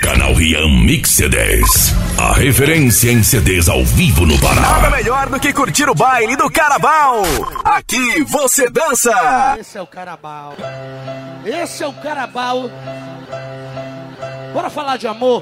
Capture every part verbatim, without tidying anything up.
Canal Rian Mix C Ds. A referência em C Ds ao vivo no Pará. Nada melhor do que curtir o baile do Carabao. Aqui você dança. Esse é o Carabao. Esse é o Carabao. Bora falar de amor.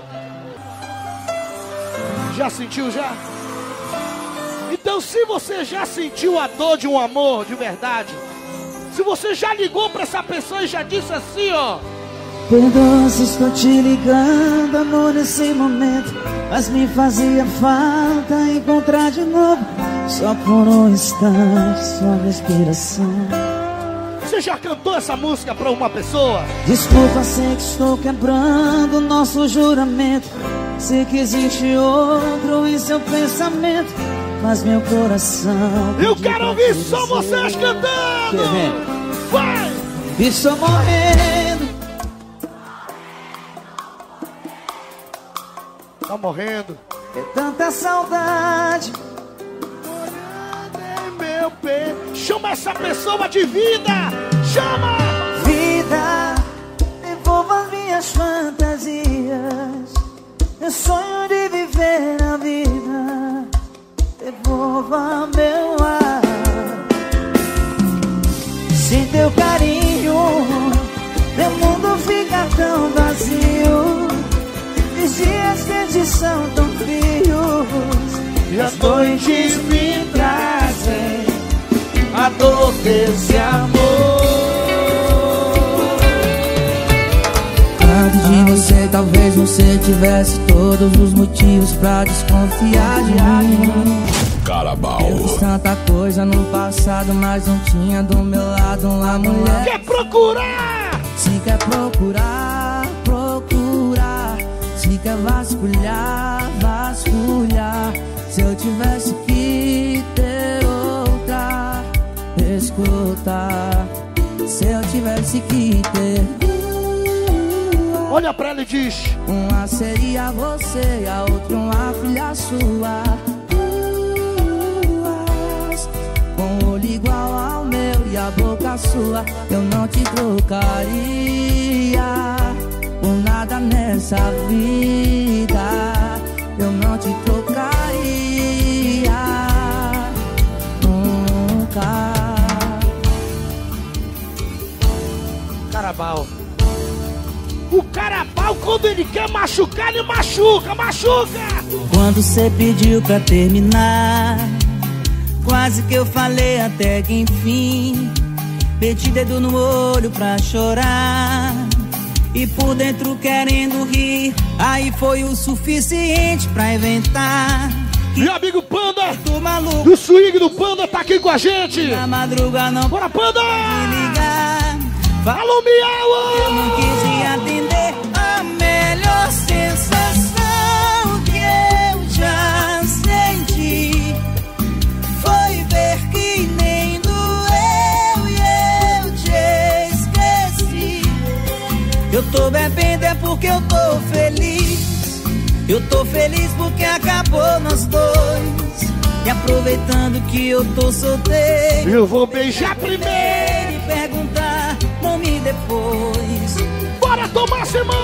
Já sentiu já? Então se você já sentiu a dor de um amor de verdade, se você já ligou pra essa pessoa e já disse assim, ó: perdoa se estou te ligando, amor, nesse momento, mas me fazia falta encontrar de novo, só por um instante, sua respiração. Você já cantou essa música pra uma pessoa? Desculpa, sei que estou quebrando nosso juramento, sei que existe outro em seu pensamento, mas meu coração... Eu quero ouvir só vocês cantando! Vai! Estou morrendo. Tá morrendo. É tanta saudade Morada em meu peito. Chama essa pessoa de vida! Chama! Vida, devolva minhas fantasias, meu sonho de viver a vida, devolva meu ar. Sem teu carinho, meu mundo fica tão vazio, os dias quentes são tão frios, e as noites me trazem a dor desse amor. Antes de você, talvez você tivesse todos os motivos pra desconfiar de mim. Carabao. Eu fiz tanta coisa no passado, mas não tinha do meu lado uma mulher. Quer procurar? Se quer procurar, procurar. Se quer vasculhar, vasculhar. Se eu tivesse que ter outra, escutar. Se eu tivesse que ter, olha pra ela e diz: uma seria você e a outra uma filha sua, duas, com o olho igual ao meu e a boca sua. Eu não te trocaria por nada nessa vida. Eu não te trocaria nunca. Carabao. O Carabao, quando ele quer machucar, ele machuca, machuca! Quando você pediu pra terminar, quase que eu falei até que enfim. Meti dedo no olho pra chorar, e por dentro querendo rir. Aí foi o suficiente pra inventar. Meu amigo Panda, do maluco, do swing do Panda, tá aqui com a gente. Na madruga não. Bora, Panda! Me ligar. Alô, Miau! Eu não quis atender. A melhor sensação que eu já senti foi ver que nem doeu e eu te esqueci. Eu tô bebendo é porque eu tô feliz. Eu tô feliz porque acabou nós dois. E aproveitando que eu tô solteiro, eu vou beijar primeiro e perguntar nome depois. Bora tomar semana!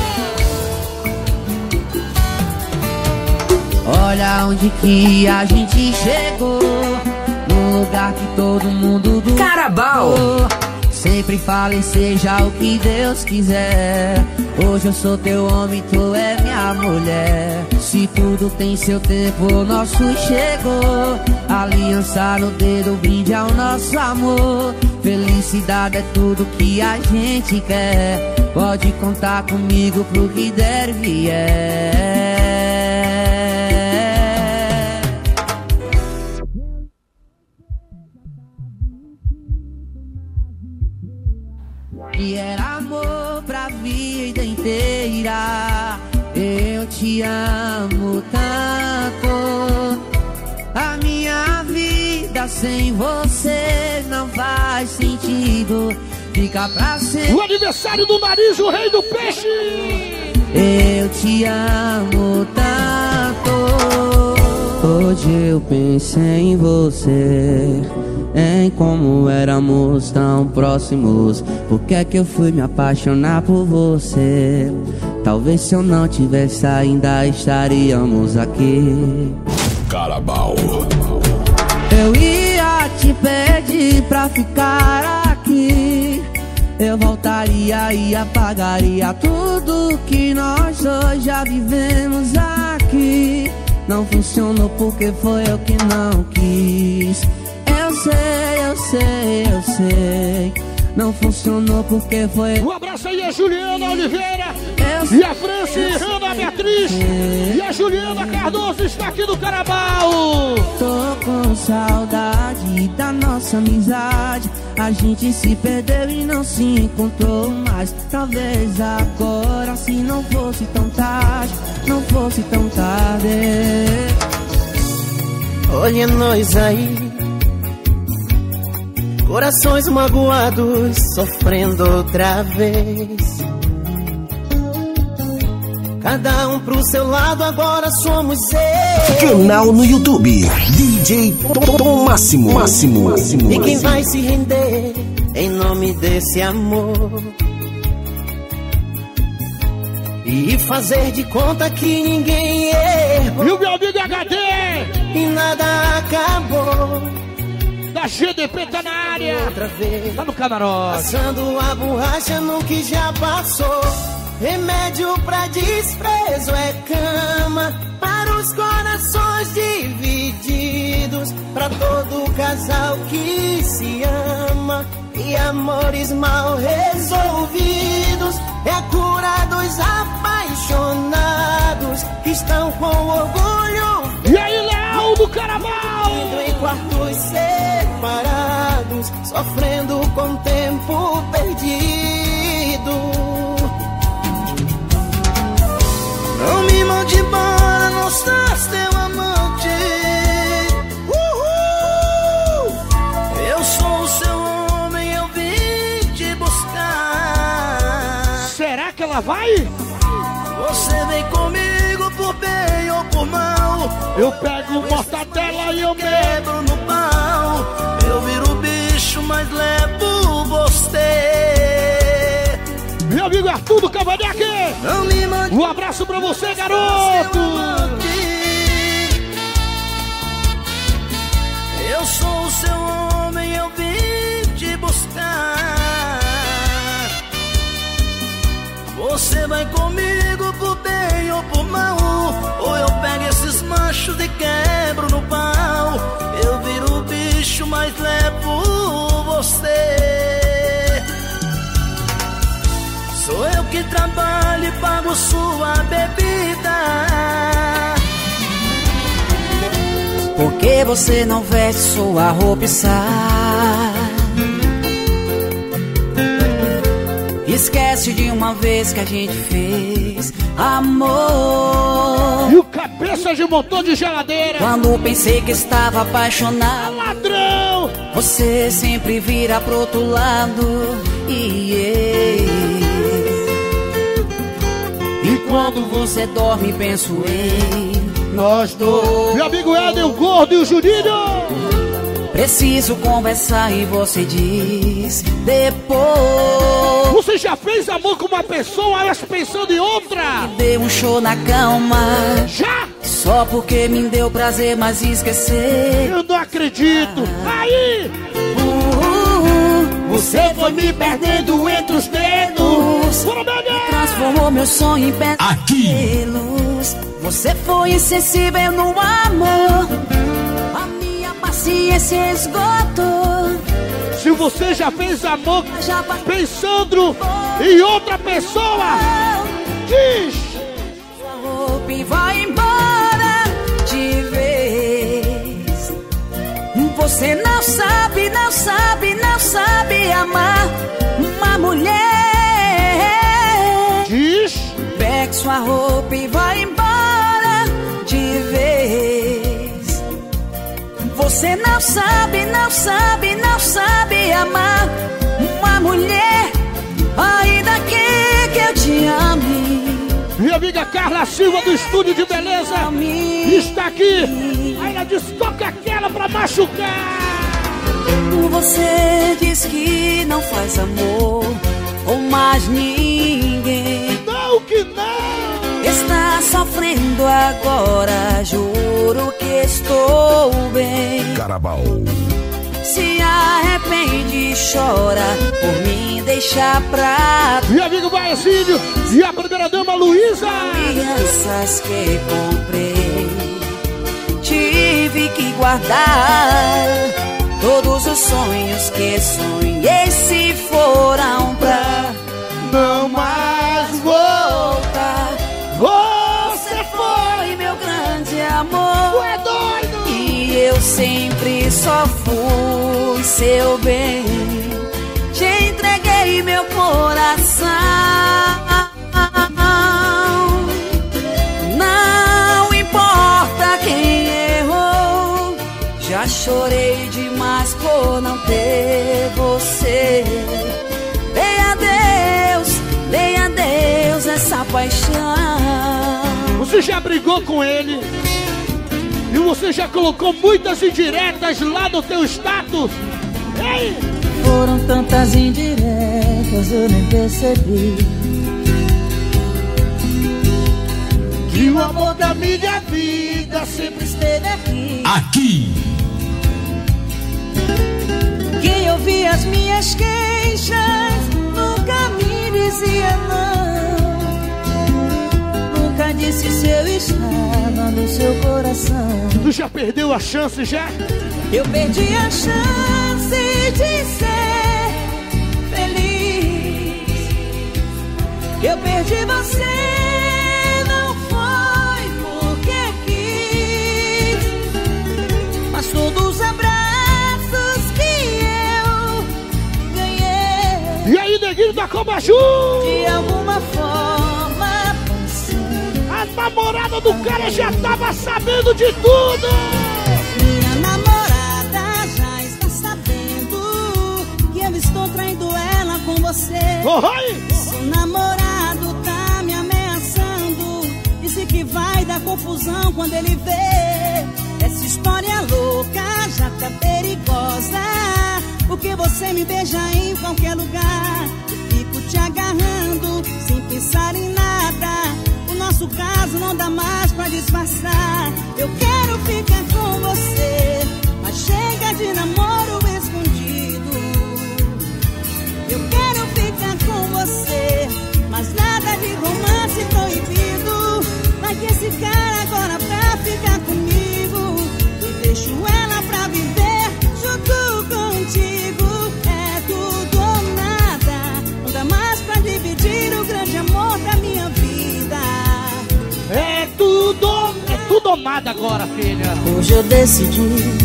Olha onde que a gente chegou, num lugar que todo mundo do Carabao. Sempre falem seja o que Deus quiser. Hoje eu sou teu homem, tu é minha mulher. Se tudo tem seu tempo, o nosso chegou. Aliança no dedo, brinde ao nosso amor. Felicidade é tudo que a gente quer. Pode contar comigo pro que der e vier. E era amor pra vida inteira. Eu te amo tanto. A minha vida sem você não faz sentido. Fica pra sempre. O aniversário do Nariz, o rei do peixe. Eu te amo tanto. Hoje eu pensei em você, em como éramos tão próximos. Por que é que eu fui me apaixonar por você? Talvez se eu não tivesse ainda estaríamos aqui. Carabao. Eu ia te pedir pra ficar aqui. Eu voltaria e apagaria tudo que nós dois já vivemos aqui. Não funcionou porque foi eu que não quis. Eu sei, eu sei, eu sei. Não funcionou porque foi... Um abraço aí a Juliana Oliveira eu e a Franci Ana Beatriz e a Juliana Cardoso está aqui do Carabao. Tô com saudade da nossa amizade. A gente se perdeu e não se encontrou mais. Talvez agora, se não fosse tão tarde, não fosse tão tarde. Olha nós aí, corações magoados, sofrendo outra vez. Cada um pro seu lado, agora somos seis. Canal no YouTube, D J Tom Máximo. Máximo. Máximo. E quem vai se render em nome desse amor? E fazer de conta que ninguém errou. E o meu amigo H D e nada acabou. Da G D P tá na área, outra vez, tá no camarote, passando a borracha no que já passou. Remédio pra desprezo é cama para os corações divididos, pra todo casal que se ama. E amores mal resolvidos é a cura dos apaixonados que estão com orgulho. E aí, Léo do Carabao, em quartos separados, sofrendo com o tempo perdido. Não me mande embora, não estás teu amante. Uhul! Eu sou o seu homem, eu vim te buscar. Será que ela vai? Você vem comigo por bem ou por mal. Eu pego mortadela e eu quebro no pau. Eu viro bicho, mas levo você. Meu amigo Arthur do Cavanhaque, um abraço pra você, garoto. Eu sou o seu homem, eu vim te buscar. Você vai comigo por bem ou por mal. Ou eu pego esses machos e quebro no pau. Eu viro bicho, mas levo você. Sou eu que trabalho e pago sua bebida. Por que você não veste sua roupa e sai? Esquece de uma vez que a gente fez amor. E o cabeça de motor de geladeira, quando pensei que estava apaixonado, ladrão, você sempre vira pro outro lado. E E quando você dorme, penso em nós dois. Meu amigo Éder, o Gordo e o Juninho. Preciso conversar e você diz depois. Você já fez amor com uma pessoa, mas pensando em outra? Me deu um show na cama. Já? Só porque me deu prazer, mas esquecer. Eu não acredito. Aí! Uh, uh, uh, você foi me perdendo entre os dedos. Transformou meu sonho em pesadelos. Você foi insensível no amor. A minha paciência esgotou. Se você já fez amor já pensando em outra pessoa, diz. Sua roupa e vai embora de vez. Você não sabe, não sabe, não sabe amar uma mulher. Diz. Pegue sua roupa e vai embora de vez. Você não sabe, não sabe, não sabe amar uma mulher. Ainda que, que eu te ame. Minha amiga Carla Silva do Estúdio de Beleza está aqui. Aí ela diz, toca aquela pra machucar. Você diz que não faz amor com mais ninguém. Não que não. está sofrendo agora, juro que estou bem. Carabal. Se arrepende e chora por mim, deixa pra... E amigo Baiacinho e a primeira dama Luísa. Crianças que comprei, tive que guardar. Todos os sonhos que sonhei se foram pra não mais voltar. Você foi meu grande amor. Tu é doido. E eu sempre só fui seu bem. Te entreguei meu coração. Não importa quem errou, já chorei demais por não ter você. Dei adeus, dei adeus essa paixão. Você já brigou com ele? E você já colocou muitas indiretas lá no teu status? Ei! Foram tantas indiretas, eu nem percebi que o amor da minha vida sempre esteve aqui. Aqui. Quem ouvia as minhas queixas nunca me dizia não. Nunca disse se eu estava no seu coração. Tu já perdeu a chance já? Eu perdi a chance de ser feliz. Eu perdi você, não foi porque quis, mas todos os abraços que eu ganhei. E aí, neguinho da Cobaju? De alguma forma pensei. A namorada do cara já tava sabendo de tudo. Minha namorada já está sabendo que eu estou traindo ela com você. Oh, oi. Seu namorado tá me ameaçando, disse que vai dar confusão quando ele vê. Essa história louca já tá perigosa, porque você me beija em qualquer lugar. Eu fico te agarrando sem pensar em nada. O nosso caso não dá mais pra disfarçar. Eu quero ficar com você, mas chega de namoro escondido. Eu quero ficar com você, mas nada de romance proibido. Vai que esse cara agora pra ficar comigo, e deixo ela pra viver junto contigo. É tudo ou nada, não dá mais pra dividir o grande amor da minha vida. É tudo, é tudo ou nada agora, filha. Hoje eu decidi,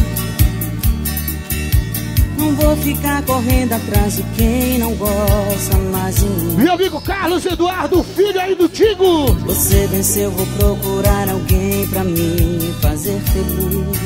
não vou ficar correndo atrás de quem não gosta mais de mim. Meu amigo Carlos Eduardo, filho aí do Tigo. Você venceu, vou procurar alguém pra me fazer feliz.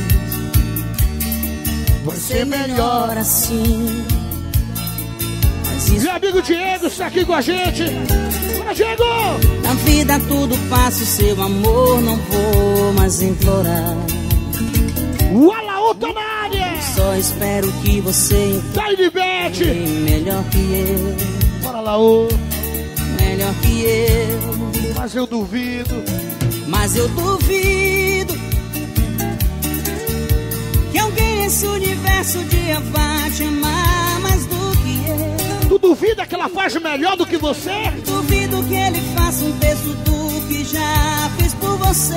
Você é melhor assim. Mas isso... Meu amigo Diego está aqui com a gente. Bora, Diego! Na vida tudo passa, o seu amor não vou mais implorar. O Alaúta na área! Só espero que você Daí Bete! melhor que eu. Bora, Laú! Melhor que eu. Mas eu duvido. Mas eu duvido que alguém nesse universo um dia vá te amar mais do que eu. Tu duvida que ela faz melhor do que você? Duvido que ele faça um terço do que já fez por você.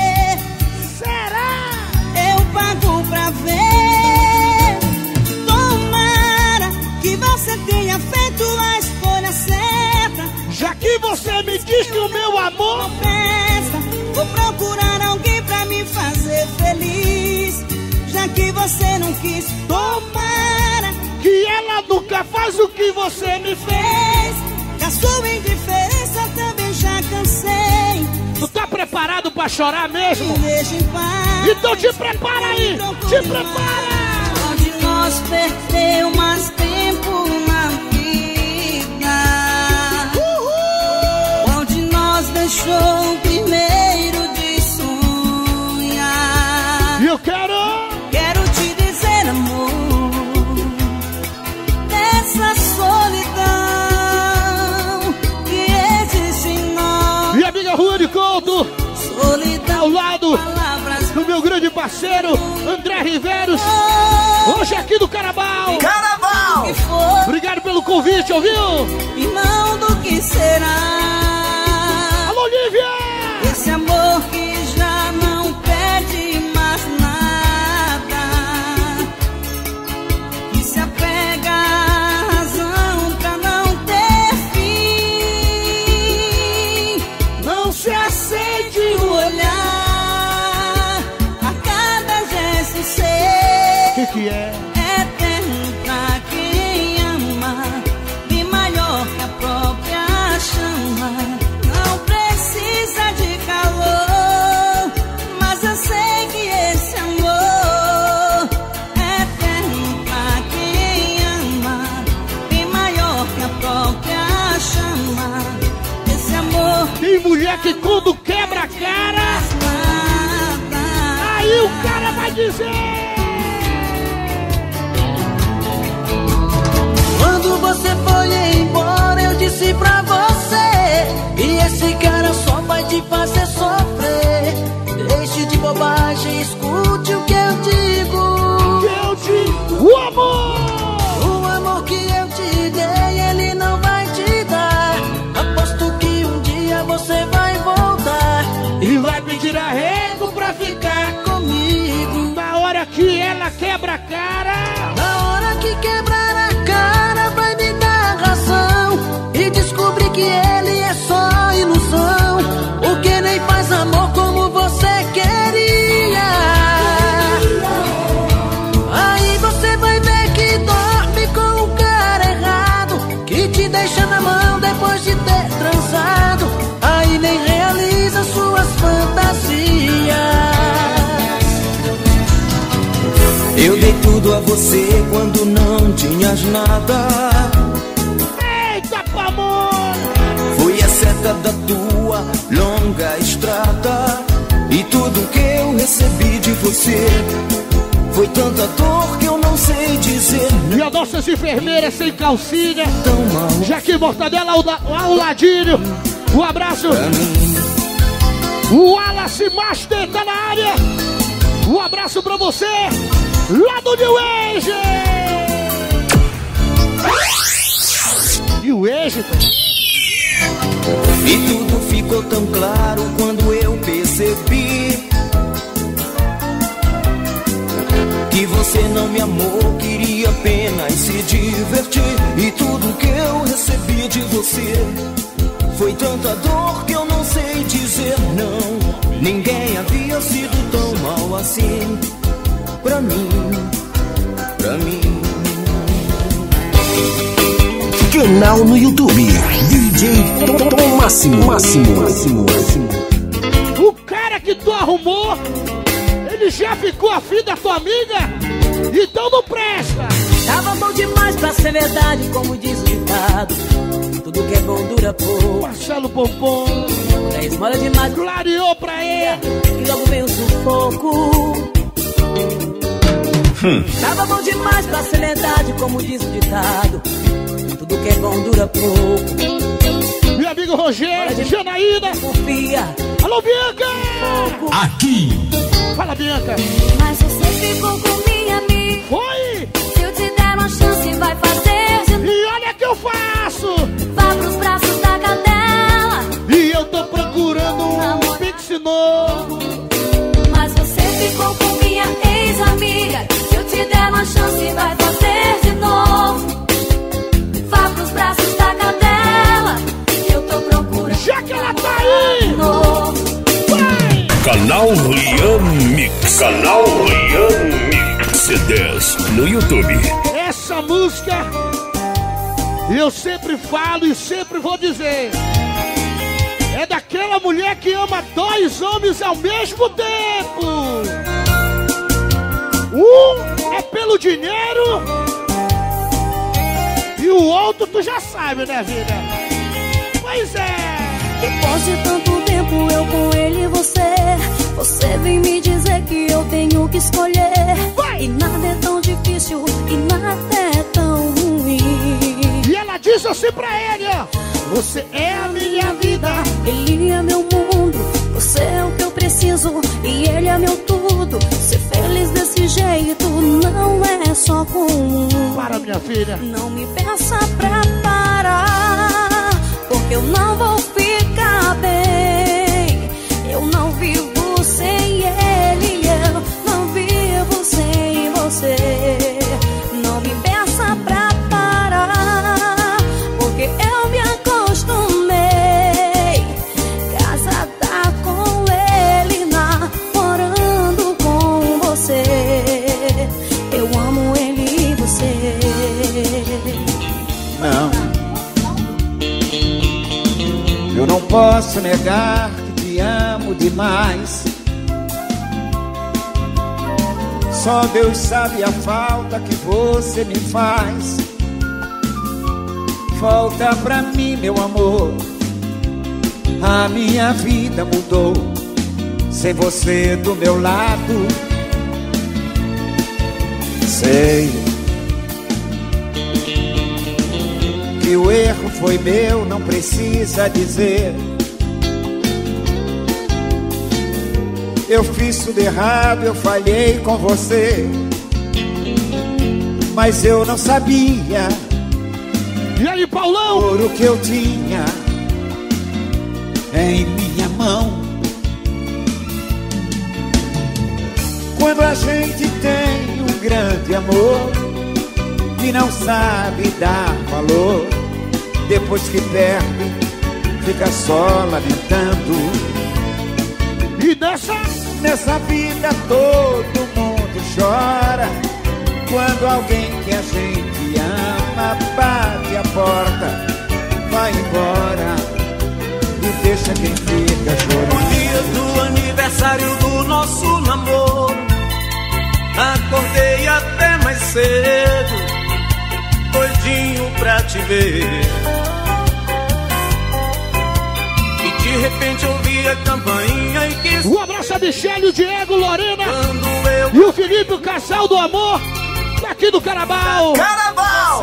Será? Eu pago pra ver. Tomara que você tenha feito a escolha certa. Já que você me diz que o meu amor... Festa, vou procurar alguém pra me fazer feliz. Já que você não quis, tomara que ela nunca faz o que você me fez. Da sua indiferença também já cansei. Tu tá preparado pra chorar mesmo? Me deixa em paz. Então te prepara aí, te prepara. Onde nós perdeu mais tempo na vida. Uhul. Onde nós deixou o primeiro de sonhar. E eu quero... Quero te dizer, amor, dessa solidão que existe em nós. E amiga Rua de Couto, Solidão, ao lado palavras do meu grande parceiro André Riveros, hoje aqui do Carabal. Carnaval! que for, Obrigado pelo convite, ouviu? irmão do que será. Alô, Lívia! Esse amor que já não pede mais nada, que se apega à razão pra não ter fim. Não se acende o olhar a cada gesto seu. O que que é? Eterno pra quem ama, bem maior que a própria chama. Não precisa de calor, mas eu sei que esse amor é eterno pra quem ama, bem maior que a própria chama. Esse amor Tem mulher que quando quebra a cara, nada. aí o cara vai dizer. Quando você foi embora, eu disse pra você, e esse cara só vai te fazer sofrer. Deixe de bobagem, escute o que eu digo. Que eu digo, o amor! O amor que eu te dei, ele não vai te dar. Aposto que um dia você vai voltar E vai pedir arrego pra ficar comigo. na hora que ela quebra a cara. Na hora que quebrar a cara, vai me dar razão e descobrir que ele é só ilusão, porque nem faz amor como você queria. Aí você vai ver que dorme com o cara errado, que te deixa na mão depois de ter transado. Aí nem realiza suas fantasias. Eu dei tudo a você quando não tinhas nada. Eita, amor! Fui a seta da tua longa estrada, e tudo que eu recebi de você foi tanta dor que eu não sei dizer. E as nossas enfermeiras sem calcinha, Tão mal Jaque Mortadela ao, da- ao ladinho. Um abraço. pra mim. O Wallace Master tá na área. Um abraço pra você, lá do New Age. New Age, pô. E tudo ficou tão claro quando eu percebi que você não me amou, queria apenas se divertir. E tudo que eu recebi de você foi tanta dor que eu não sei dizer não. Ninguém havia sido tão mal assim pra mim, pra mim. Canal no YouTube, D J Tom Máximo. Máximo, Máximo, Máximo. O cara que tu arrumou, ele já ficou afim da tua amiga? Então não presta. Tava bom demais pra ser verdade, como diz o ditado. Tudo que é bom dura pouco. Marcelo Pompom É esmola demais, clareou pra ele. e logo vem o sufoco. Hum. Tava bom demais pra ser verdade, como diz o ditado. Tudo que é bom dura pouco. Meu amigo Rogério, Janaína. Confia, Alô, Bianca. Aqui, Fala, Bianca. Mas você ficou com minha amiga. Foi. Se eu te der uma chance, vai fazer de novo. E olha que eu faço. Vá pros braços da cadela. E eu tô procurando um pix novo. Mas você ficou com minha ex-amiga. Se eu te der uma chance, vai fazer de novo. Vá pros braços da cadela. Eu tô procurando Já que ela tá aí. um novo. Vai. Canal Rian Mix. Canal Rian Mix. C Ds no YouTube. Essa música eu sempre falo e sempre vou dizer. É daquela mulher que ama dois homens ao mesmo tempo. Um é pelo dinheiro e o outro tu já sabe, né, vida? Pois é. Depois de tanto tempo eu com ele e você, você vem me dizer que eu tenho que escolher. Vai. E nada é tão difícil e nada é tão ruim. E ela diz assim pra ele, ó. Você é a minha vida. Ele é meu mundo. preciso e ele é meu tudo. Ser feliz desse jeito não é só com um. Para, minha filha. Não me peça pra parar, porque eu não vou ficar bem. Eu não vivo sem ele, eu não vivo sem você. Não me peça pra parar, porque eu me acostumei. Casada com ele, namorando com você. Eu amo ele e você. Não, eu não posso negar que te amo demais. Só Deus sabe a falta que você me faz. Volta pra mim, meu amor. A minha vida mudou sem você do meu lado. Sei que o erro foi meu, não precisa dizer. Eu fiz tudo errado, eu falhei com você, mas eu não sabia. E aí, Paulão? Por o que eu tinha em minha mão. Quando a gente tem um grande amor e não sabe dar valor, depois que perde, fica só lamentando. E nessa? Nessa vida todo mundo chora quando alguém que a gente ama bate a porta, vai embora e deixa quem fica chorando. No dia do aniversário do nosso namoro, acordei até mais cedo, doidinho pra te ver. E de repente ouvi a campainha e quis... Um abraço a Michele, o Diego, Lorena eu... e o Felipe, o casal do amor, daqui do Carabal. Carabal!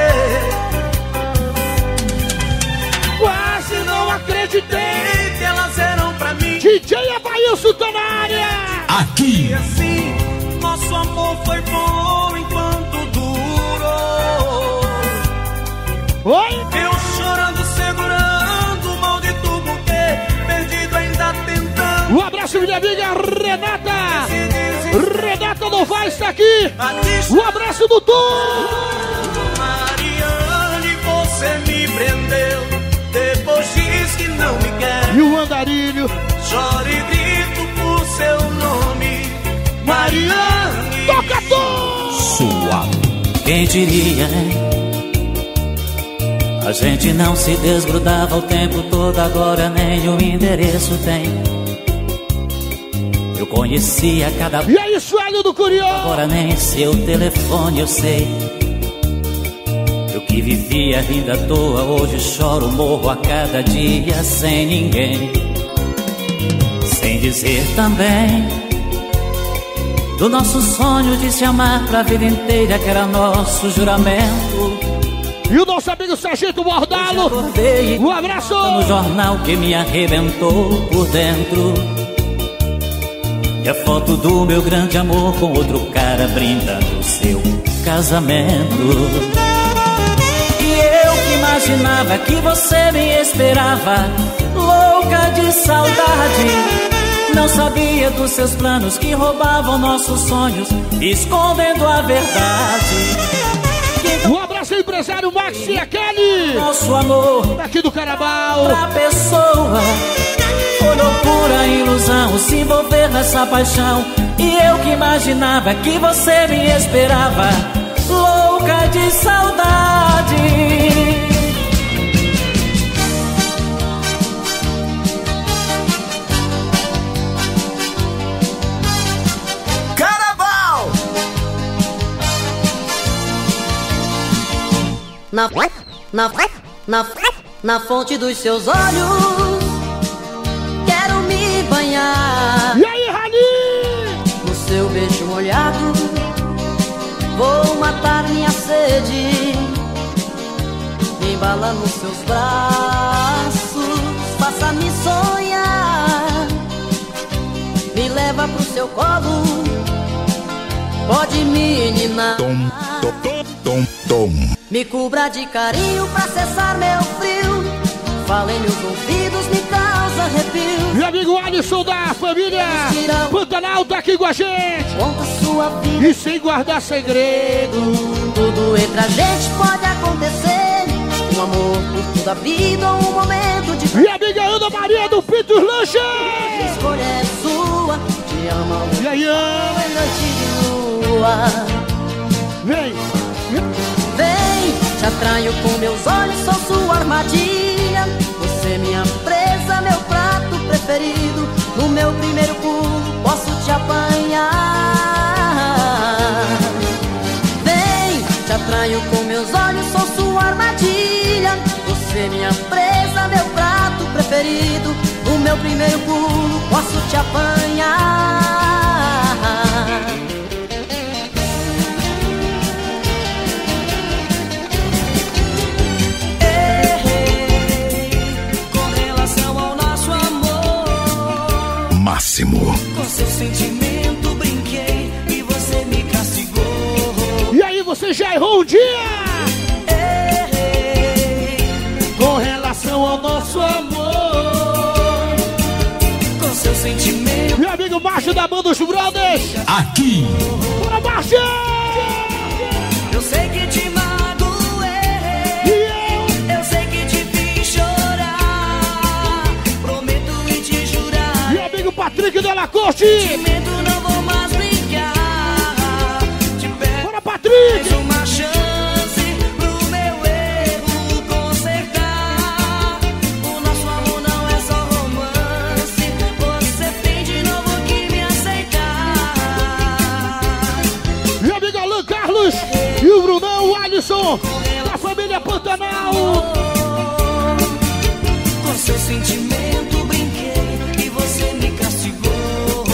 Quase não acreditei que elas eram pra mim. D J Abailson tá na área. Aqui. E assim, nosso amor foi bom enquanto durou. Oi? Eu chorando, segurando o maldito buquê, perdido ainda tentando. Um abraço, minha amiga Renata. Renata Novaes está aqui. Um abraço, Dudu. Mariane, você me prendeu, depois diz que não me quer. E o andarilho. Choro e grito por seu nome, Mariane. Toca tu! Suave. Quem diria, hein? A gente não se desgrudava o tempo todo, agora nem o endereço tem. Eu conhecia cada... E aí, Suélio do Curió? Agora nem seu telefone eu sei. Eu que vivia a vida à toa, hoje choro, morro a cada dia sem ninguém. Sem dizer também do nosso sonho de se amar pra vida inteira, que era nosso juramento. E o nosso amigo Sargento Bordalo. Um abraço. No jornal que me arrebentou por dentro. E a foto do meu grande amor com outro cara brindando o seu casamento. E eu que imaginava que você me esperava, louca de saudade. Não sabia dos seus planos que roubavam nossos sonhos, escondendo a verdade. Um abraço ao empresário Max e a Kelly. Nosso amor daqui do Carabal. Pra pessoa foi loucura, ilusão, se envolver nessa paixão. E eu que imaginava que você me esperava, louca de saudade. Carnaval! Na, na, na, na fonte dos seus olhos quero me banhar. E aí, Rani? No seu beijo molhado vou matar minha sede. Me embala nos seus braços, faça-me sonhar. leva pro seu colo. Pode, menina, Tom, tom, tom, tom, tom. me cubra de carinho pra cessar meu frio. Fala em meus ouvidos, me causa arrepio. Meu amigo Alisson da família Pantanal tá aqui com a gente. Conta sua vida e sem guardar segredo. Tudo entre a gente pode acontecer. Um amor por toda a vida ou um momento de... Minha amiga Ana Maria do Pintos Lanches. A escolha é sua. Te amo. E aí, Ana? Noite de lua. Vem. Vem, te atraio com meus olhos, sou sua armadilha. Você minha presa, meu prato preferido. No meu primeiro pulo posso te apanhar. Vem, te atraio com meus olhos, sou sua armadilha. Você minha presa, meu prato preferido. No meu primeiro pulo posso te apanhar. Máximo. Com seu sentimento brinquei e você me castigou. E aí, você já errou um dia? Errei. Com relação ao nosso amor. Com seu sentimento. Meu amigo Márcio da banda Os Brothers. Aqui. Bora, Márcio! Eu sei que te magoei. E eu? Eu sei que te fiz chorar. Prometo e te jurar. Meu amigo Patrick Della Corte. Sentimento, não vou mais brincar. Te peço. Bora, Patrick! Mais uma chance pro meu erro consertar. O nosso amor não é só romance. Você tem de novo que me aceitar. Meu amigo Alan Carlos e o Brunão, o Alisson, da família Pantanal. Com seu sentimento brinquei e você me castigou.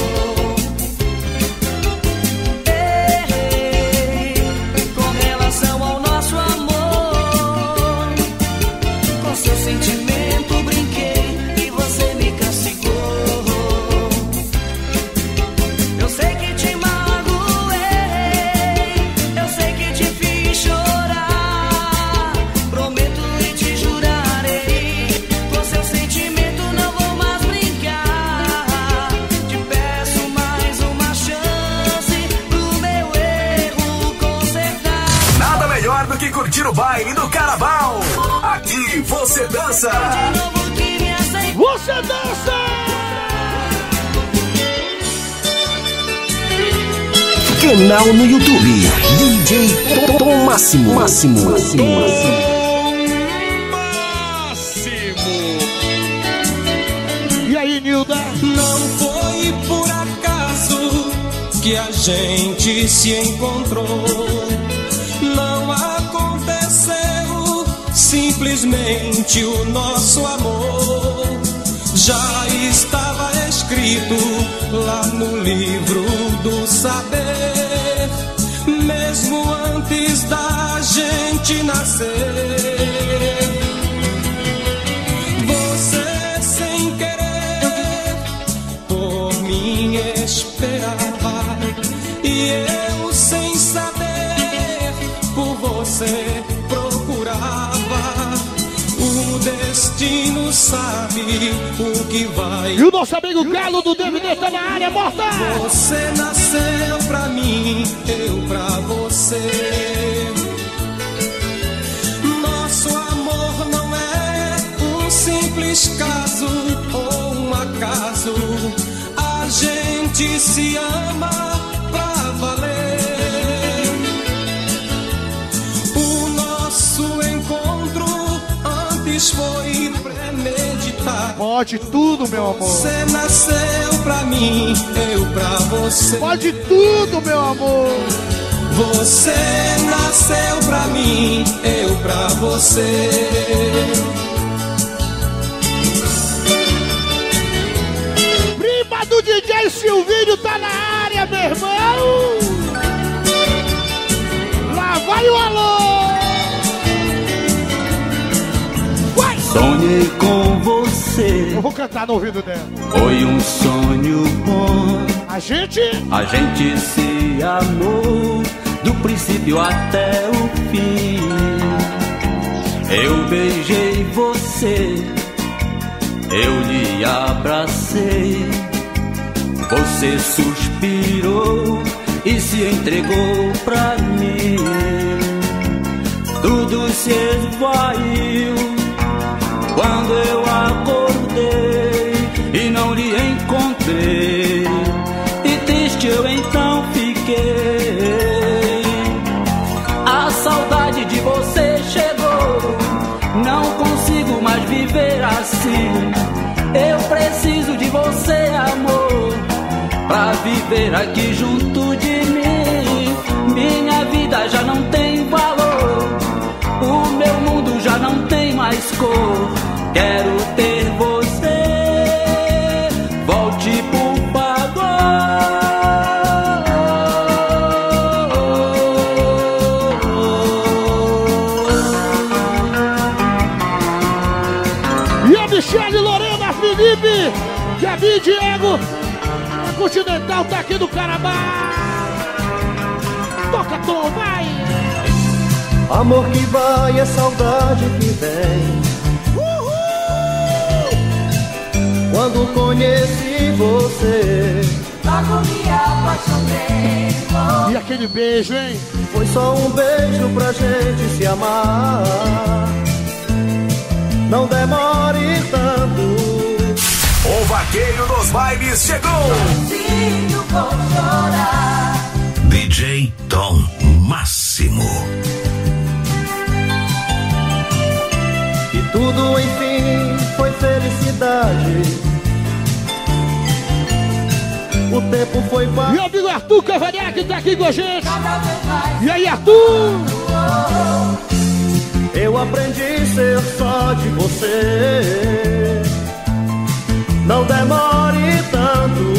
Errei com relação ao nosso amor. Com seu sentimento brinquei e você me castigou. Eu sei que te magoei. Eu sei que te fiz chorar. Prometo e te jurarei. Com seu sentimento não vou mais brincar. Te peço mais uma chance pro meu erro consertar. Nada melhor do que curtir o baile do Carnaval. Aqui você dança. De novo que me aceitar. Você dança! Canal no YouTube. D J Tom Máximo. Máximo. Máximo. E aí, Nilda? Não foi por acaso que a gente se encontrou. Não aconteceu simplesmente o nosso amor. Já estava escrito lá no livro do saber, mesmo antes da gente nascer. Você sem querer por mim esperava, e eu sem saber por você procurava. O destino sabe o que vai. E o nosso amigo Galo do D V D tá na área, morta! Você nasceu pra mim, eu pra você. Nosso amor não é um simples caso ou um acaso. A gente se ama pra valer. O nosso encontro antes foi premeditado. Pode tudo, meu amor. Você nasceu pra mim, eu pra você. Pode tudo, meu amor. Você nasceu pra mim, eu pra você. Prima do D J Silvinho tá na área, meu irmão. Lá vai o alô. Vai. Sonhei com você. Eu vou cantar no ouvido dela. Foi um sonho bom. A gente... A gente se amou do princípio até o fim. Eu beijei você, eu lhe abracei. Você suspirou e se entregou pra mim. Tudo se esvaiu quando eu acordei e não lhe encontrei. E triste eu então fiquei. A saudade de você chegou, não consigo mais viver assim. Eu preciso de você, amor, pra viver aqui junto de mim. Minha vida já não tem valor, o meu mundo já não tem mais cor. Quero ter você, volte por favor. E a Michele, Lorena, Felipe, Gabi, Diego, a Continental tá aqui do Carabá. Toca, Tom, vai! Amor que vai é saudade que vem. Uhul! Quando conheci você, Logo me apaixonei. E aquele beijo, hein? foi só um beijo pra gente se amar. Não demore tanto. O vaqueiro dos bailes chegou. Sozinho vou chorar. D J Tom Máximo. E tudo enfim foi felicidade. O tempo foi pa... Meu amigo Arthur Cavanhaque tá aqui com a gente. E aí, Arthur? Eu aprendi a ser só de você. Não demore tanto.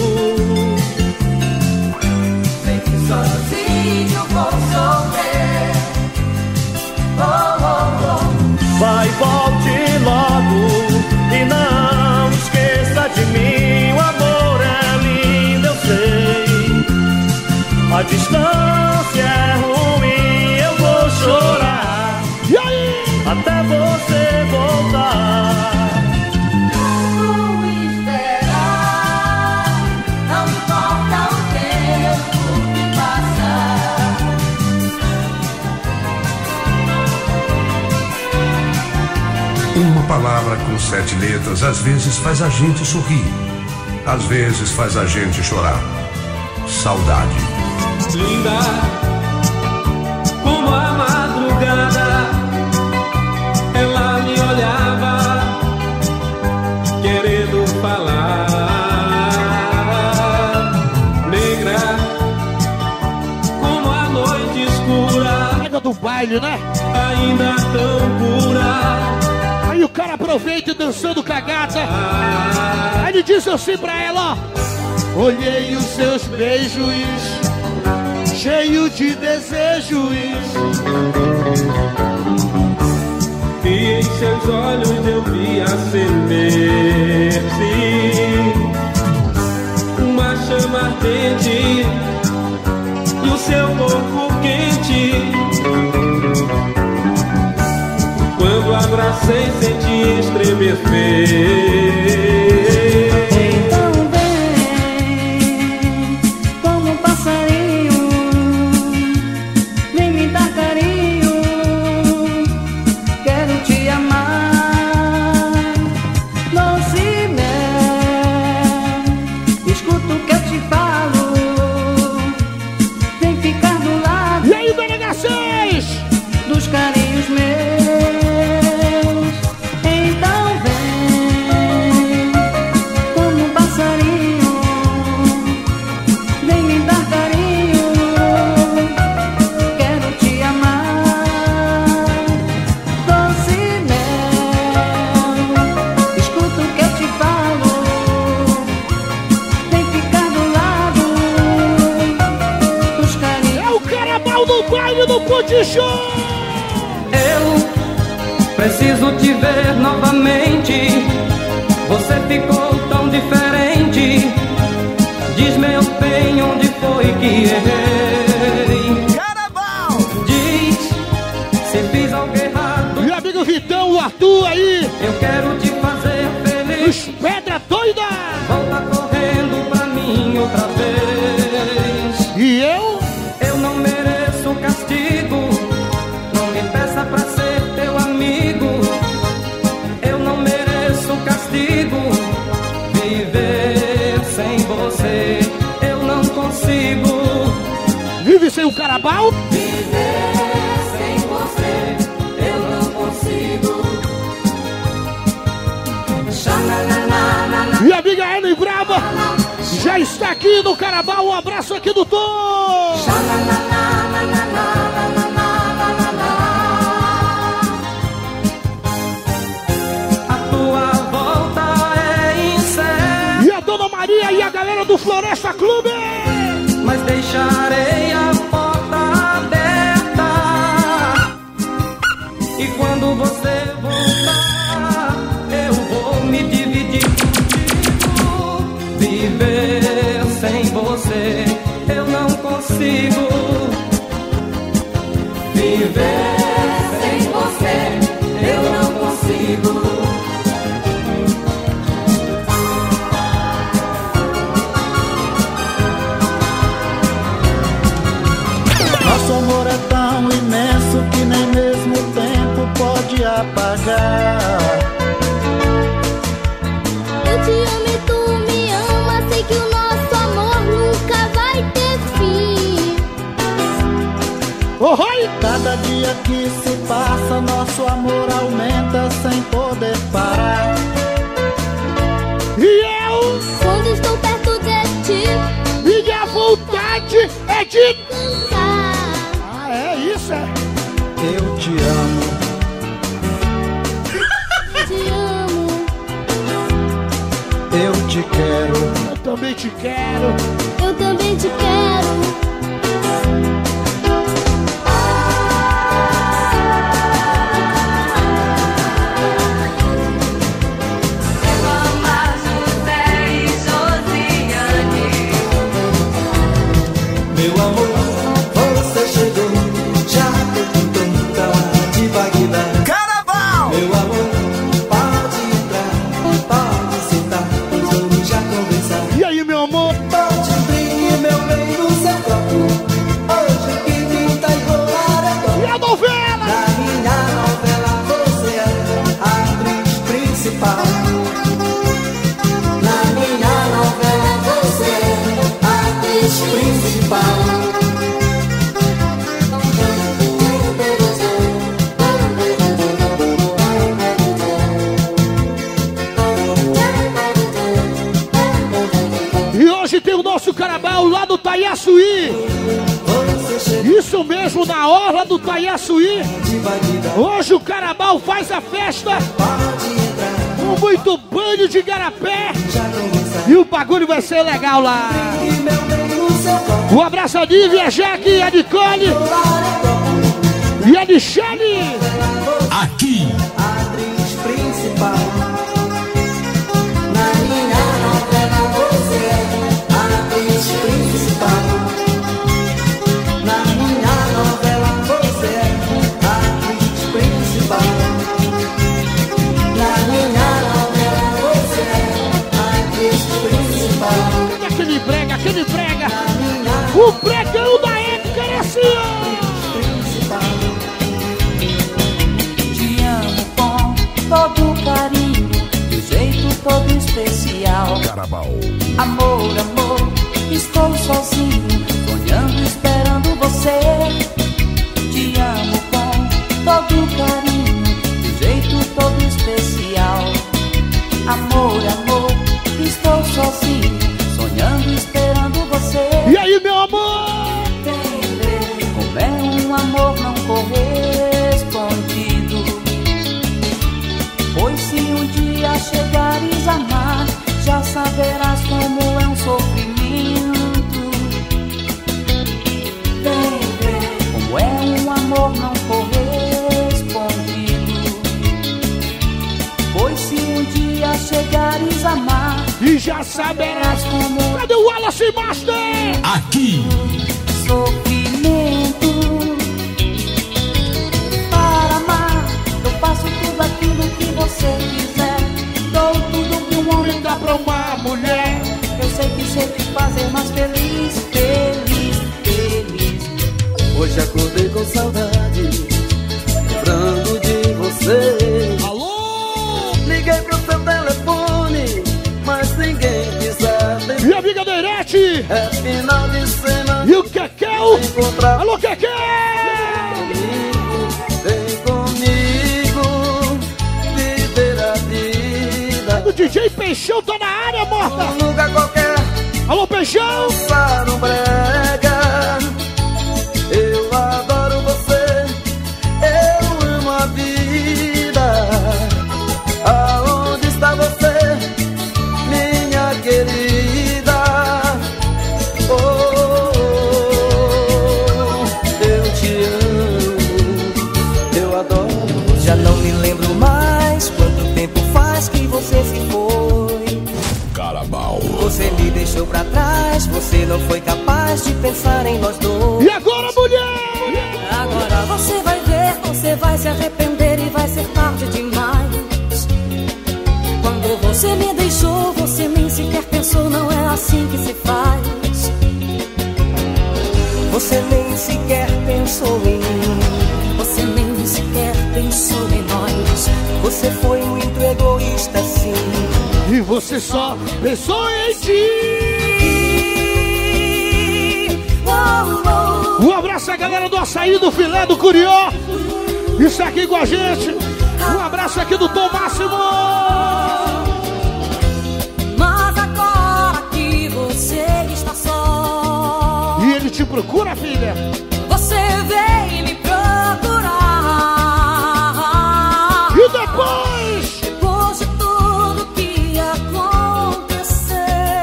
Sei que sozinho vou sofrer. Oh, oh, oh. Vai, volte logo e não esqueça de mim. O amor é lindo, eu sei. A distância é ruim, eu vou chorar. E aí? Até você voltar. Vou esperar. Não me importa o tempo que passar. Uma palavra com sete letras às vezes faz a gente sorrir, às vezes faz a gente chorar. Saudade. Linda como a madrugada, ela me olhava querendo falar. Negra como a noite escura, Pega do baile, né? ainda tão pura. Aí o cara aproveita dançando com a gata. Aí ele diz assim pra ela, ó. Olhei os seus beijos, cheio de desejos. E em seus olhos eu vi a semente, uma chama ardente e o seu corpo quente. Quando abracei, senti estremecer. Então vem, como um passarinho, vem me dar carinho. Quero te amar, doce mel. Escuta o que eu te falo, vem ficar do lado. E aí, Dona seis? Dos carinhos meus. Então vem, como um passarinho, vem me dar carinho. Quero te amar, doce mel. Escuta o que eu te falo, vem ficar do lado dos carinhos. É o Carabal do baile do Putichão. Eu preciso te ver novamente. Você ficou tão diferente. Diz meu bem. volta correndo pra mim outra vez. E eu? Eu não mereço castigo, não me peça pra ser teu amigo. Eu não mereço castigo, viver sem você eu não consigo. Vive sem o Carabao? Viver sem você eu não consigo. E a amiga Ellen Brava já está aqui no Carabao. Um abraço aqui do Tom. A tua volta é incerta. E a Dona Maria e a galera do Floresta Clube. Mas deixarei a porta aberta. E quando você voltar, eu vou me dividir contigo. Viver sem você eu não consigo. Viver sem você eu não consigo. Nosso amor é tão imenso que nem mesmo o tempo pode apagar. Eu te amo e tu me ama, sei que o nosso amor nunca vai ter fim. Oh, oi. Cada dia que se passa, nosso amor aumenta sem poder parar. E eu? Quando estou perto de ti, minha vontade é de cantar. Ah, é isso, é? Eu te amo. Te amo. Eu te quero. Eu também te quero. Eu também te quero. Meu amor, você chegou, já tô com tanta de Bagdá. Carnaval! Meu amor, pode entrar, pode sentar, vamos já conversar. E aí, meu amor? Pode vir, meu bem, no seu copo. Hoje que pinta e rolar é top. E a novela? Na minha novela você é a atriz principal. Na minha novela você é a atriz principal. E hoje tem o nosso Carabao lá do Taiaçuí. Isso mesmo, na orla do Taiaçuí. Hoje o Carabao faz a festa com muito banho de garapé. E o bagulho vai ser legal lá. Um abraço a Nive, a Jaque, a Nicole e a Michele. Aqui. Atriz principal. Na minha novela você é a atriz principal. Na minha novela você é a atriz principal. Na minha novela você é a atriz principal. Cadê aquele brega, aquele brega? O pregão da época é assim, ó. Te amo com todo carinho, de jeito todo especial. Carabao. Amor, amor, estou sozinho, sonhando, esperando você. Te amo com todo carinho, de jeito todo especial. Amor, amor, estou sozinho, sonhando, esperando você. E aí, meu amor? Vem ver como é um amor não correspondido. Pois se um dia chegares a amar, já saberás como é um sofrimento. Vem ver como é um amor não correspondido. Pois se um dia chegares a amar, e já saberás como. Cadê o Wallace Master? Aqui. Sofrimento. Para amar, eu faço tudo aquilo que você quiser. Dou tudo que um homem dá pra uma mulher. mulher. Eu sei que sei te fazer mais feliz, feliz, feliz. Hoje acordei com saudade, lembrando de você. Alô? Liguei pro seu telefone, mas ninguém quis atender. Minha amiga Deirete. É final de semana. E o Kekel? Alô, Kekel! Vem comigo, viver a vida. O D J Peixão tá na área, morta. Um lugar qualquer. Alô, Peixão! Para um brega. Eu adoro você, eu amo a vida. Aonde está você, minha querida? Oh, eu te amo, eu adoro. Já não me lembro mais quanto tempo faz que você se foi. Carabao. Você me deixou pra trás, você não foi capaz de pensar em nós dois. E agora, mulher? Agora você vai ver, você vai se arrepender e vai ser tarde demais. Quando você me deixou, você nem sequer pensou, não é assim que se faz. Você nem sequer pensou em mim. Você nem sequer pensou em nós. Você foi muito egoísta, sim. E você só pensou em ti. Um abraço à galera do Açaí, do Filé, do Curió. Isso aqui com a gente. Um abraço aqui do Tom Máximo. Mas agora que você está só, e ele te procura, filha. você veio me procurar. E depois? Depois de tudo que aconteceu,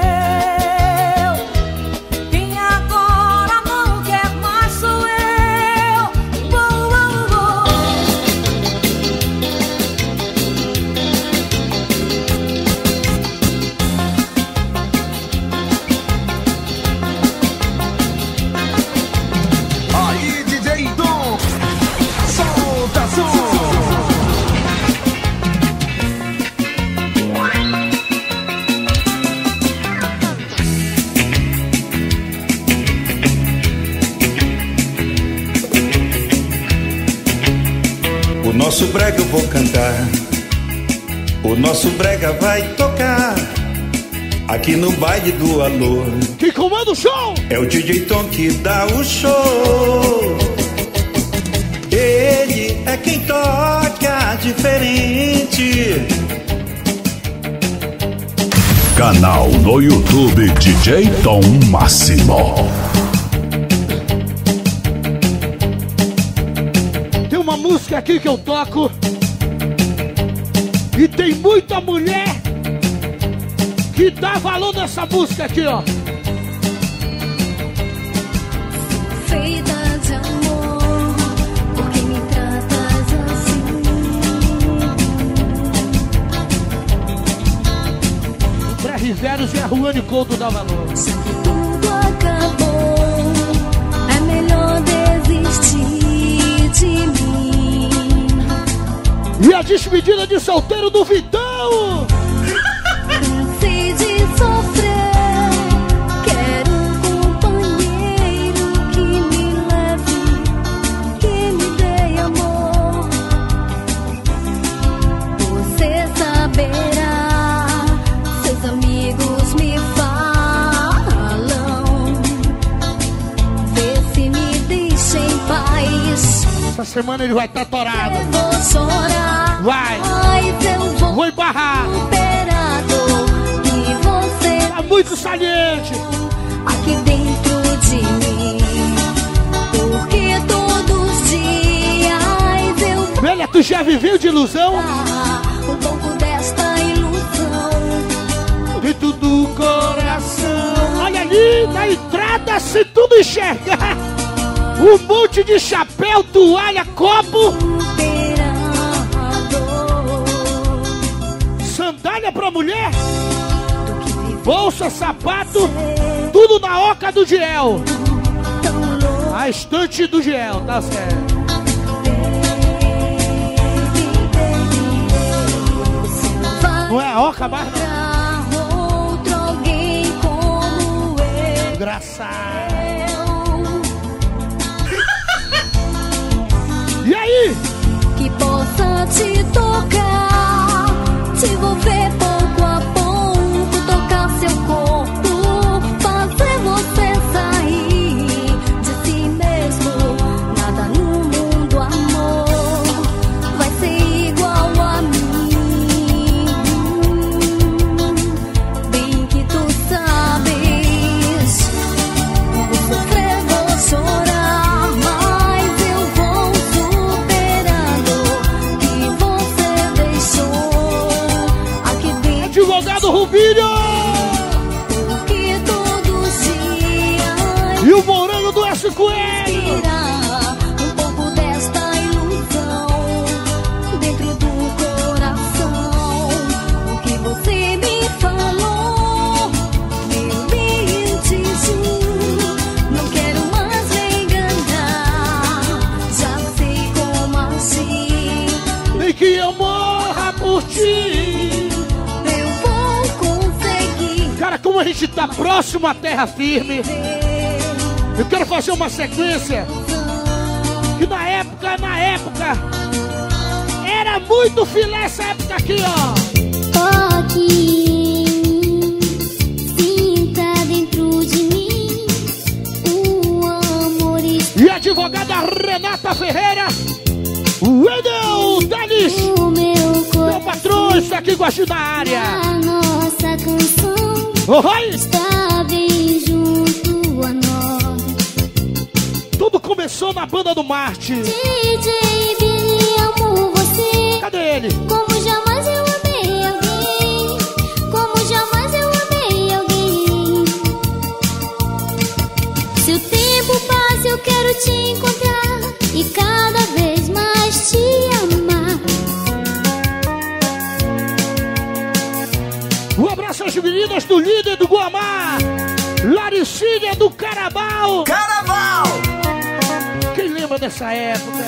quem agora não quer mais sou eu. Oh, oh, oh. Aí, D J Dom, solta som. O nosso brega eu vou cantar, o nosso brega vai tocar aqui no baile do Alô. Quem comanda o show? É o D J Tom que dá o show. Ele é quem toca diferente. Canal no YouTube D J Tom Máximo. Tem uma música aqui que eu toco e tem muita mulher que dá valor nessa música aqui, ó. Feita de amor, por que me tratas assim? O Pré Riveros e a Ruane Couto dá valor. Já que tudo acabou, é melhor desistir de mim. E a despedida de solteiro do Vitão. Cansei de sofrer, quero um companheiro que me leve, que me dê amor. Você saberá, seus amigos me falam, vê se me deixa em paz. Essa semana ele vai estar torado. Eu vou chorar, Vai. mas eu vou Vou embarrar. superar a dor que você Tá muito saliente. aqui dentro de mim, porque todos os dias eu vou Velha, tu já viveu de ilusão? dar um pouco desta ilusão. Dentro do coração. Olha ali, na entrada, se tudo enxergar. Um monte de chapéu, toalha, copo. Sandália pra mulher. Bolsa, sapato. Tudo na oca do Giel. A estante do Giel, tá certo. Não é a oca mais? Pra outro alguém abraçar. E aí? Que possa te tocar, te envolver pouco a pouco, tocar seu corpo, fazer você sair de si mesmo. Nada no mundo, amor, vai ser igual a mim. Bem que tu sabes, vou sofrer, vou chorar, mas eu vou superando que você deixou aqui dentro. Advogado Rubinho! Que todos os dias E o morango do S. Coelho! tirar um pouco desta ilusão dentro do coração. O que você me falou, meu beijo, não quero mais me enganar. Já sei como agir, Nem que eu morra por ti! eu vou conseguir. Cara, como a gente tá próximo à terra firme, eu quero fazer uma sequência que na época, na época, era muito filé essa época aqui, ó. Toque, sinta dentro de mim o amor está E a advogada Renata Ferreira, o Wendel Denis, no meu meu patrão, está aqui com a gente na área. A nossa canção Oi! está bem junto a nós. Tudo começou na banda do Marte. D J Billy, amo você. Cadê ele? Como jamais eu amei alguém, como jamais eu amei alguém. Se o tempo passa, eu quero te encontrar e cada vez mais te amar. Um abraço às meninas do líder do Guamá, Laricília do Carabal. Carnaval! Quem lembra dessa época?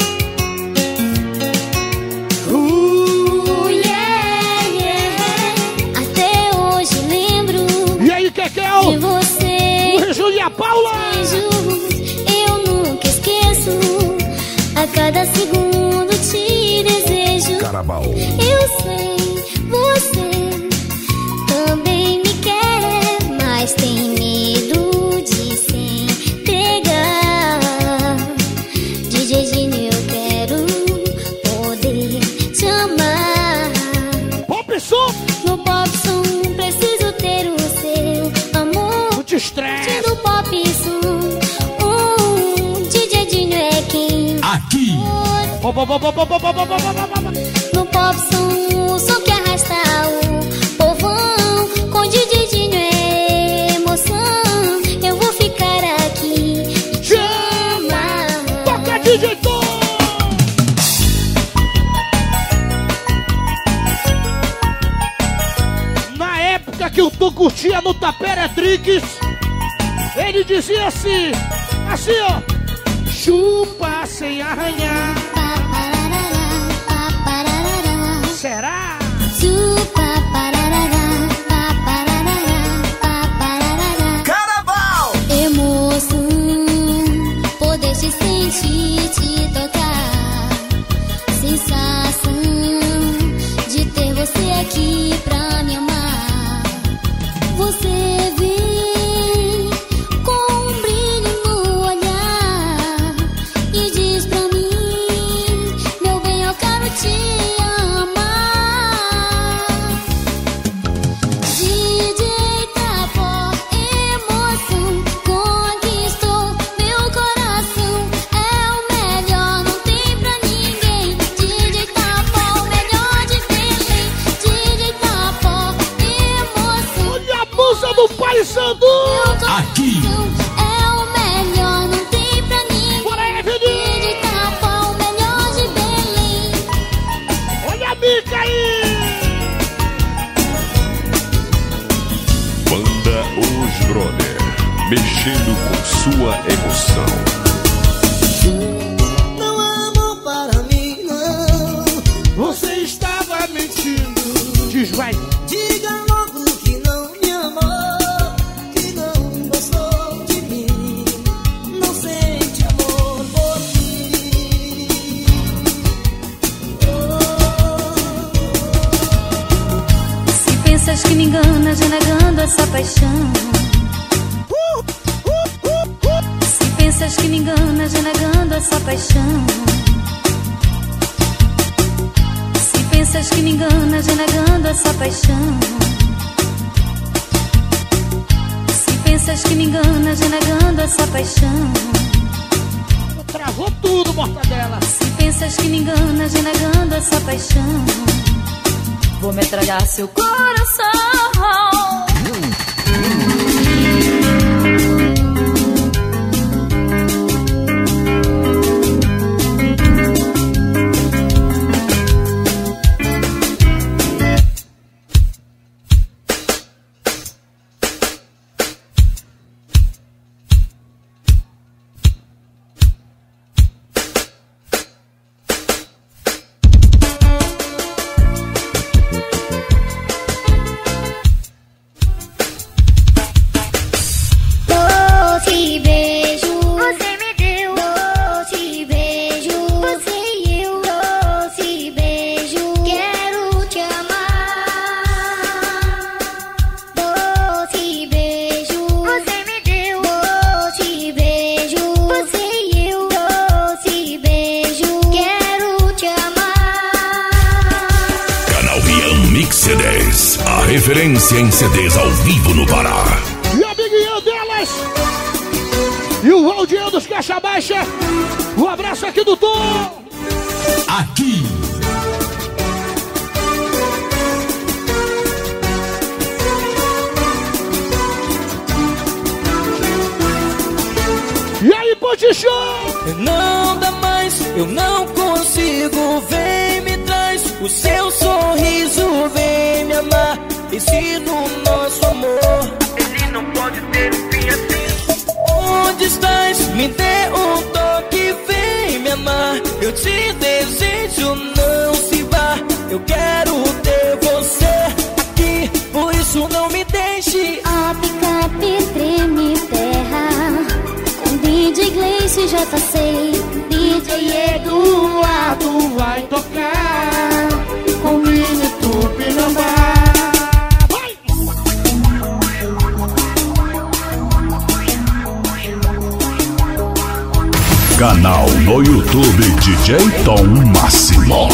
Uh, yeah, yeah. Até hoje lembro E aí, Kekel? de você. O Reju e a Paula. Beijos, eu nunca esqueço. A cada segundo te desejo. Carabal. Eu sei, você também me quer, mas tem medo de se entregar. D J Gino, eu quero poder te amar. Pop Som. No pop som preciso ter o seu amor. Não te estresse. No pop som, um D J Dinho é quem. Aqui. Bo, bo, bo, bo, bo, bo, bo, bo, bo, bo, bo. No pop som, o som que arrasta o povão. Com D J Dinho é emoção. Eu vou ficar aqui e te amar. Toca, D J Tom. Na época que o Tom curtia no Taperetrix, ele dizia assim, assim ó, chupa sem arranhar. Será? Carnaval! Emoção, poder te sentir, te tocar. Sensação de ter você aqui pra me amar. Você vem com um brilho no olhar e diz pra mim, meu bem, eu quero te amar. D J Tapó, emoção, conquistou meu coração. É o melhor, não tem pra ninguém. D J Tapó, o melhor de Belém. D J Tapó, emoção. Olha a musa do Pai Sandu. Aqui. É o melhor, não tem pra ninguém. Bora aí, D J Vini. Tapó, o melhor de Belém. Olha a bica aí. Banda Os Brother, mexendo com sua emoção. Não amo para mim, não. Você estava mentindo. Diz, vai. Diga logo que não me amou, que não gostou. essa paixão. Se pensas que me enganas renegando essa paixão. Se pensas que me enganas renegando essa paixão. Se pensas que me enganas renegando essa paixão. Travou tudo, mortadela. Se pensas que me enganas renegando essa paixão, vou metralhar seu coração. Referência em C Ds ao vivo no Pará. E a amiguinha delas. E o Valdião dos Caixa Baixa. Um abraço aqui do Tom. Aqui. E aí, Ponte Show? Não dá mais, eu não consigo. Vem, me traz o seu sorriso. Vem me amar. Ensina o nosso amor. Ele não pode ter um fim assim. Onde estás? Me dê um toque, vem me amar. Eu te desejo, não se vá. Eu quero ter você aqui, por isso não me deixe. A picape treme terra, com D J Gleice e J C, D J Eduardo vai tocar. Com Mini Tupinambá. Canal no YouTube D J Tom Máximo.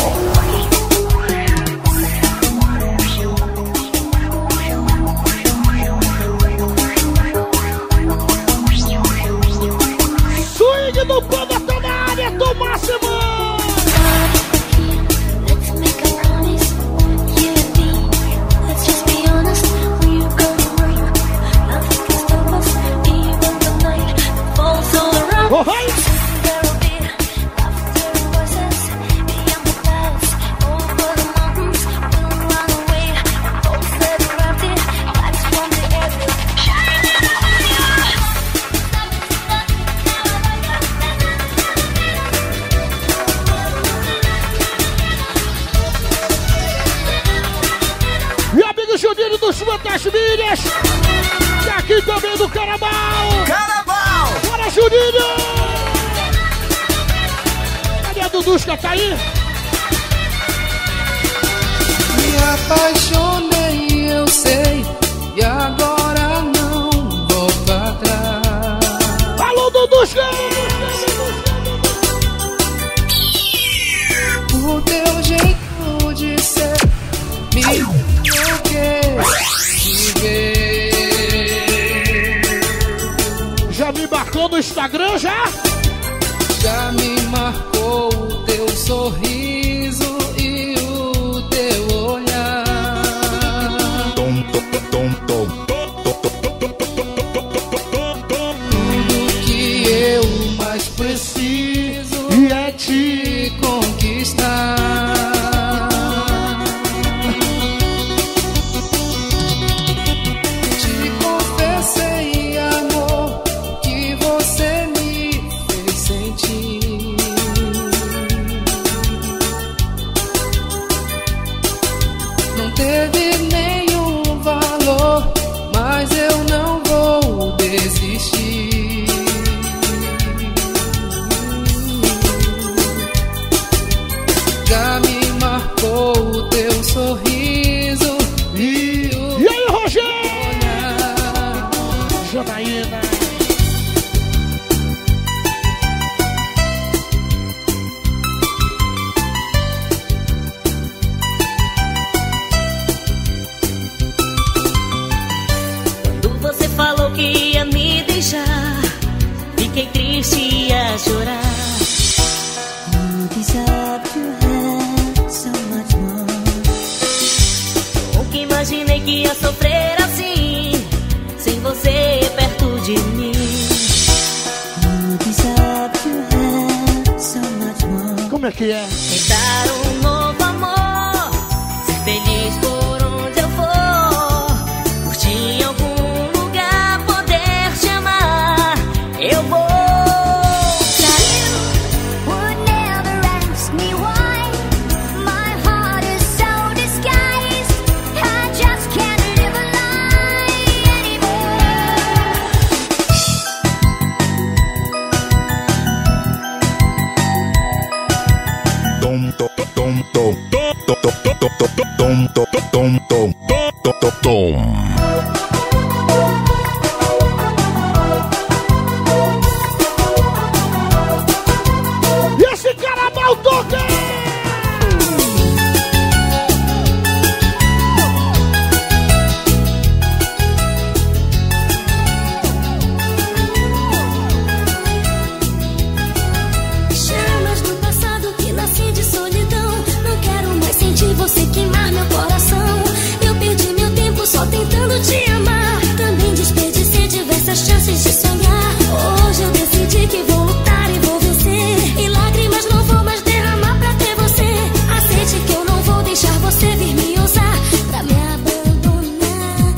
Swing do Panda tá na área, Tom Máximo. Oh, hey. Dos Fantasminhas, e aqui também do Carabal. Carabal! Bora, Juninho! Cadê a Dudusca? Tá aí? Me apaixonei, eu sei, e agora não volto atrás. Alô, Dudusca! O teu jeito de ser me já me marcou no Instagram, já? Já me marcou o teu sorriso e o teu olhar. Tom, tom, tom, tom. Tudo que eu mais preciso é te conquistar. Janaína. Quando você falou que ia me deixar, fiquei triste e ia chorar. You deserve to have so much more. Nunca imaginei que ia sofrer assim, sem você perto de mim. You deserve to have so much more. Como é que é? Tentar um novo amor, ser feliz por onde eu for, curtir em algum lugar, poder te amar. Eu vou. E esse carnaval toca! Chamas do passado que nasci de solidão. Não quero mais sentir você queimar meu coração. Eu perdi meu tempo só tentando te amar. Também desperdicei diversas chances de sonhar. Hoje eu decidi que vou lutar e vou vencer. E lágrimas não vou mais derramar pra ter você. Aceite que eu não vou deixar você vir me usar pra me abandonar.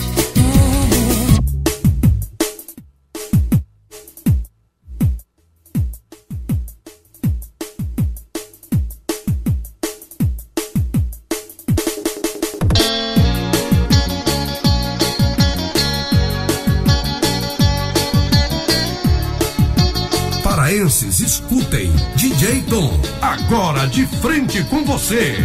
Paraenses, escutem, D J Tom, agora de frente com você.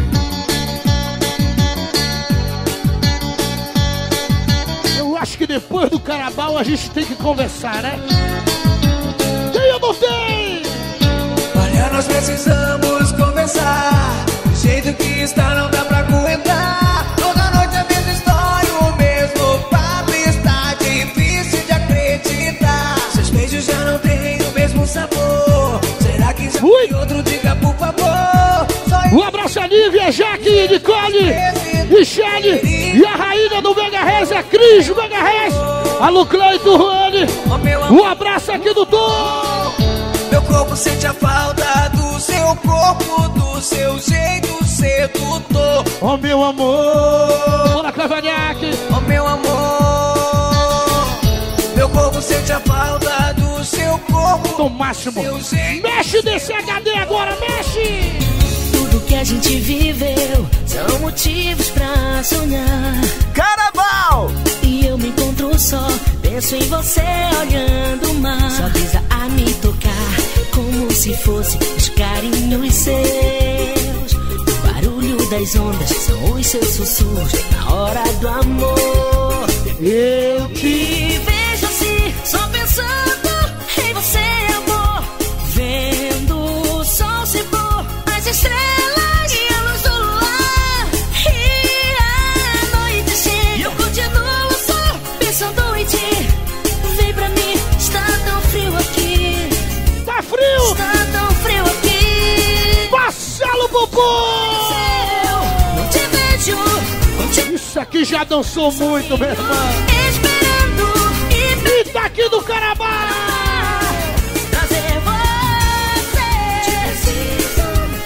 Eu acho que depois do carnaval a gente tem que conversar, né? Tem ou não tem? Olha, nós precisamos conversar. Do jeito que está não dá pra aguentar. Toda noite a mesma história, o mesmo papo. Está difícil de acreditar. Seus beijos já não têm o mesmo sabor. Será que já tem outro? Diga por favor. Um abraço a Nívia, Jaque, Nicole, Michele e a rainha do Mega Rez, a Cris do Mega Rez, a Lucleito Ruane. Um abraço aqui do Tom. Meu corpo sente a falta do seu corpo, do seu jeito sedutor. Oh meu amor, Olá Cavanhaque. Oh meu amor, meu corpo sente a falta do seu corpo. Tom Máximo, mexe nesse H D agora, mexe. Tudo que a gente viveu são motivos pra sonhar. Carnaval! E eu me encontro só, penso em você olhando o mar. Só brisa a me tocar, como se fosse os carinhos seus. O barulho das ondas são os seus sussurros na hora do amor. Eu te vejo assim, só pensando em você, amor. Vendo o sol se pôr, as estrelas e a luz do luar. E a noite chega, eu continuo só pensando em ti. Vem pra mim, está tão frio aqui. Tá frio? Está tão frio aqui. Marcelo Bubu! Não te vejo, não te... Isso aqui já dançou muito, meu irmão. Esperando e... E tá aqui no Carnaval. Trazer você. Te preciso.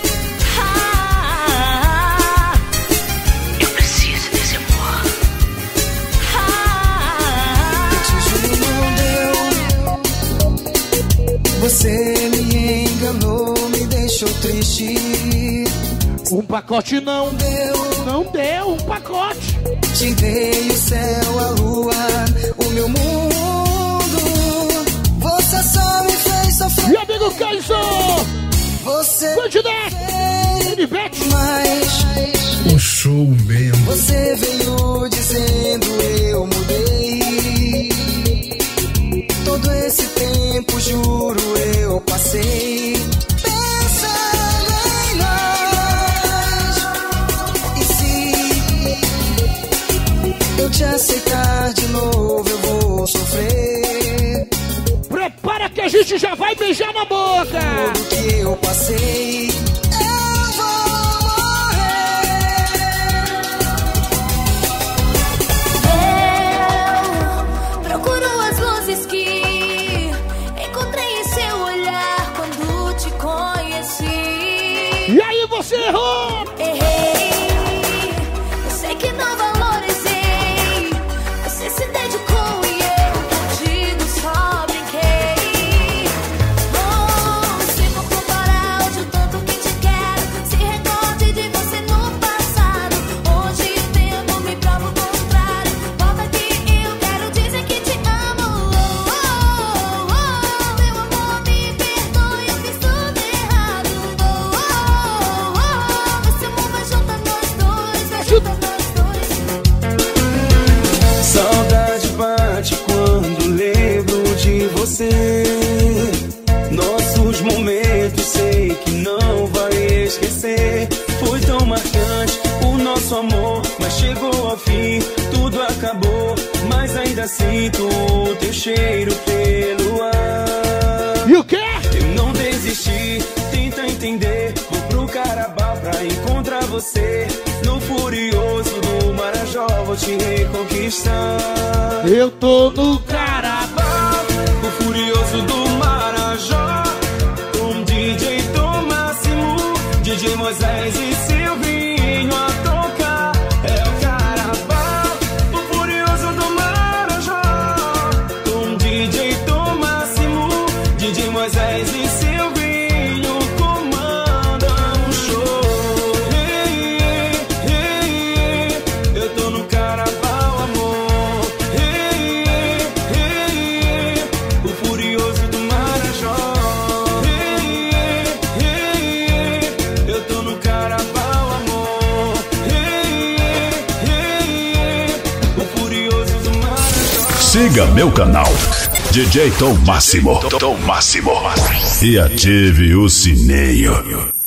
Ah, eu preciso desse amor. Ah, te juro, não deu. Você me enganou, me deixou triste. Um pacote não deu, não deu um pacote. Te dei o céu, a lua, o meu mundo. Você só me fez sofrer. E amigo Kaiser, você Elivete, mas o show mesmo. Você veio dizendo eu mudei. a gente já vai beijar na boca. Tudo que eu passei, eu vou morrer. Eu procuro as luzes que encontrei em seu olhar quando te conheci. E aí você errou? Errei, eu sei que não valorizei. Você se dedicou e eu contigo só brinquei. Oh, se for comparar hoje o tanto que te quero, se recorde de você no passado. Hoje o tempo me prova o contrário. Volta aqui, eu quero dizer que te amo. Oh, oh, oh, meu amor, me perdoe, eu fiz tudo errado. Oh, oh, oh, esse amor vai juntar nós dois, vai juntar nós dois. Saudade bate quando lembro de você. Nossos momentos sei que não vai esquecer. Foi tão marcante o nosso amor, mas chegou ao fim, tudo acabou. Mas ainda sinto o teu cheiro pelo ar. E o quê? Eu não desisti, tenta entender. Vou pro Carabao pra encontrar você. No Furioso do Marajó vou te reconquistar. Eu tô no Carabao, o Furioso do Marajó, com D J Tom Máximo, D J Moisés e Silvinho a tocar. É o Carabao, o Furioso do Marajó, com D J Tom Máximo, D J Moisés e Silvinho comandam o show. Hey, hey, hey, eu tô no Carabao, amor. Hey, hey, hey, o Furioso do Marajó. Hey, hey, hey, eu tô no Carabao, amor. Hey, hey, hey, o Furioso do Marajó. Siga meu canal D J Tom Máximo, Tom Máximo, e ative o sininho.